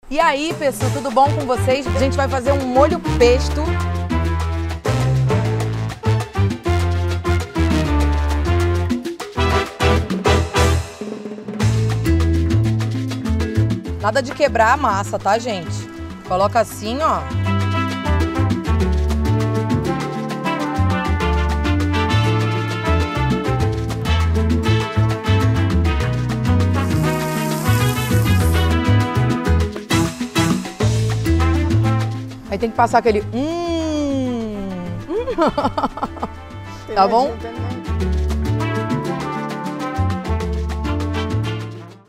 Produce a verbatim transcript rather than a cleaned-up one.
E aí, pessoal, tudo bom com vocês? A gente vai fazer um molho pesto. Nada de quebrar a massa, tá, gente? Coloca assim, ó. Aí tem que passar aquele hum, hum. Tá bom?